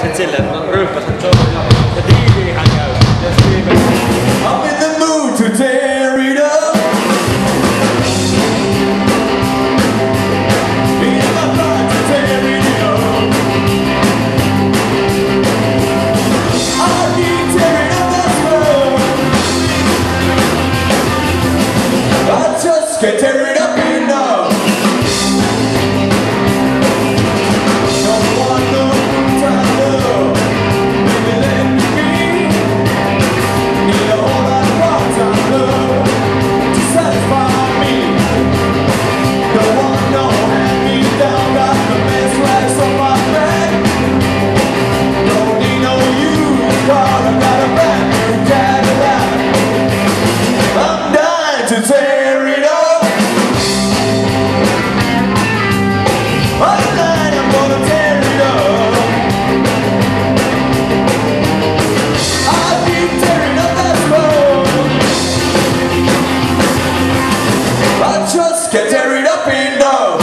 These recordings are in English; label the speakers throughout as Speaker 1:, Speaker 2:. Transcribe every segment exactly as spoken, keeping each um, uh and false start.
Speaker 1: sitten silleen, että mä ryyppäsin, että se on ja tiiviihän käy.
Speaker 2: I'm in the mood to tear it up. In my blood to tear it up. I keep tearing up this world. I just can't tear it up enough. To tear it up. One night I'm gonna tear it up. I keep tearing up that road. I just can't tear it up enough.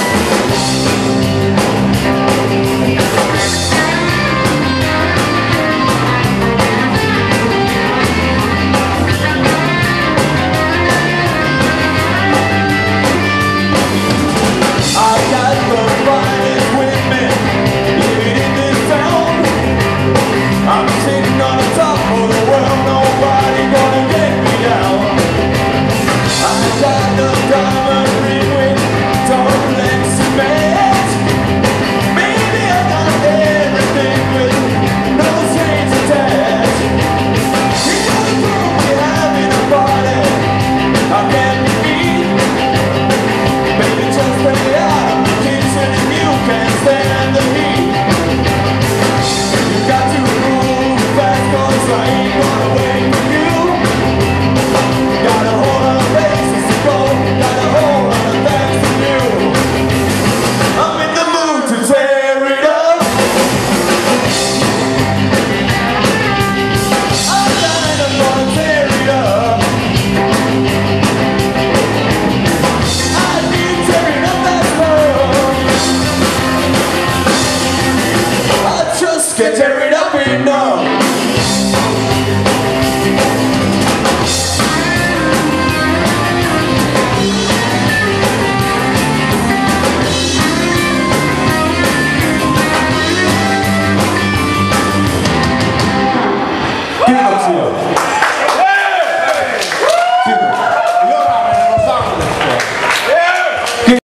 Speaker 2: Get